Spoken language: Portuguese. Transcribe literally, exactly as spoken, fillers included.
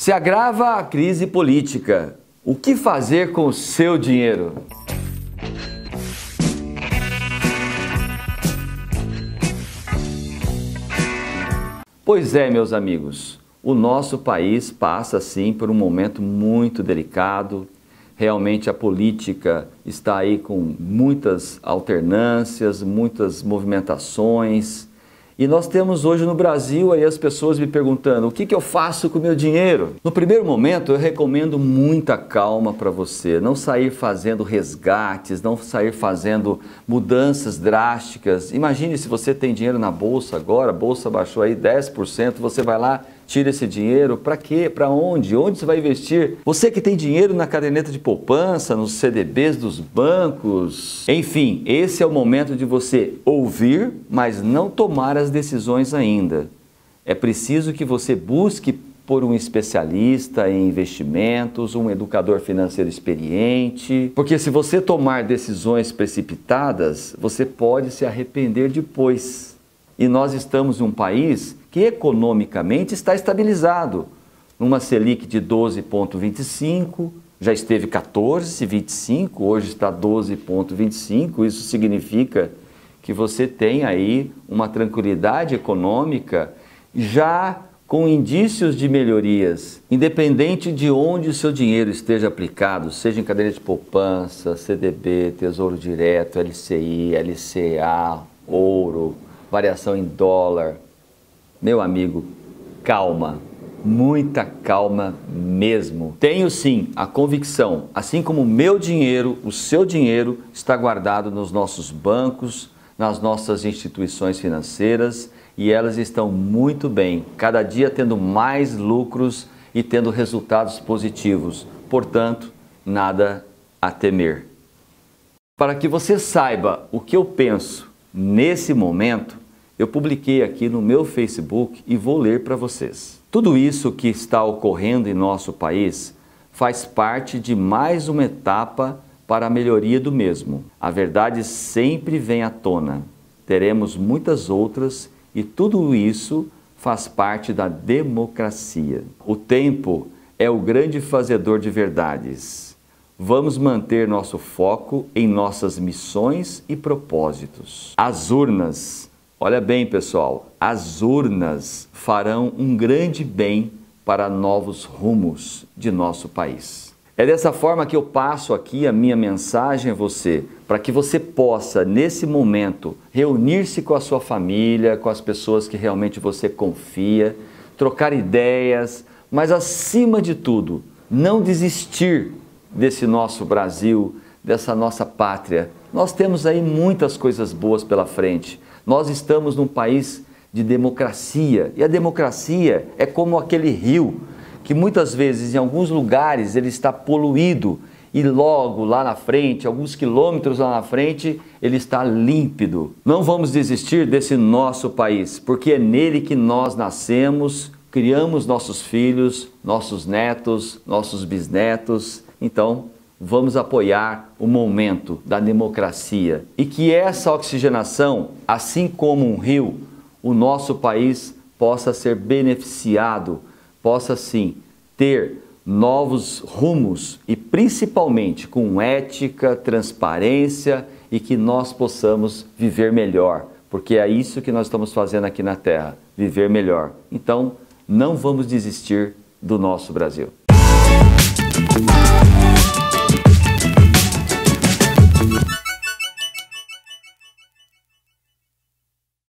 Se agrava a crise política. O que fazer com o seu dinheiro? Pois é, meus amigos, o nosso país passa sim por um momento muito delicado. Realmente a política está aí com muitas alternâncias, muitas movimentações. E nós temos hoje no Brasil aí as pessoas me perguntando: o que que eu faço com o meu dinheiro? No primeiro momento eu recomendo muita calma para você, não sair fazendo resgates, não sair fazendo mudanças drásticas. Imagine se você tem dinheiro na bolsa agora, a bolsa baixou aí dez por cento, você vai lá, tira esse dinheiro, para quê? Para onde? Onde você vai investir? Você que tem dinheiro na caderneta de poupança, nos C D Bs dos bancos, enfim, esse é o momento de você ouvir, mas não tomar as decisões ainda. É preciso que você busque por um especialista em investimentos, um educador financeiro experiente, porque se você tomar decisões precipitadas, você pode se arrepender depois. E nós estamos em um país que economicamente está estabilizado, numa Selic de doze vírgula vinte e cinco, já esteve quatorze vírgula vinte e cinco, hoje está doze vírgula vinte e cinco, isso significa que você tem aí uma tranquilidade econômica já com indícios de melhorias, independente de onde o seu dinheiro esteja aplicado, seja em caderneta de poupança, C D B, Tesouro Direto, L C I, L C A, ouro, variação em dólar. Meu amigo, calma, muita calma mesmo. Tenho sim a convicção, assim como o meu dinheiro, o seu dinheiro está guardado nos nossos bancos, nas nossas instituições financeiras, e elas estão muito bem, cada dia tendo mais lucros e tendo resultados positivos. Portanto, nada a temer. Para que você saiba o que eu penso nesse momento, eu publiquei aqui no meu Facebook e vou ler para vocês. Tudo isso que está ocorrendo em nosso país faz parte de mais uma etapa para a melhoria do mesmo. A verdade sempre vem à tona. Teremos muitas outras e tudo isso faz parte da democracia. O tempo é o grande fazedor de verdades. Vamos manter nosso foco em nossas missões e propósitos. As urnas, olha bem pessoal, as urnas farão um grande bem para novos rumos de nosso país. É dessa forma que eu passo aqui a minha mensagem a você, para que você possa, nesse momento, reunir-se com a sua família, com as pessoas que realmente você confia, trocar ideias, mas acima de tudo, não desistir desse nosso Brasil, dessa nossa pátria. Nós temos aí muitas coisas boas pela frente. Nós estamos num país de democracia, e a democracia é como aquele rio, que muitas vezes em alguns lugares ele está poluído e logo lá na frente, alguns quilômetros lá na frente, ele está límpido. Não vamos desistir desse nosso país, porque é nele que nós nascemos, criamos nossos filhos, nossos netos, nossos bisnetos. Então, vamos apoiar o momento da democracia e que essa oxigenação, assim como um rio, o nosso país possa ser beneficiado, possa sim ter novos rumos e principalmente com ética, transparência e que nós possamos viver melhor, porque é isso que nós estamos fazendo aqui na Terra, viver melhor. Então, não vamos desistir do nosso Brasil.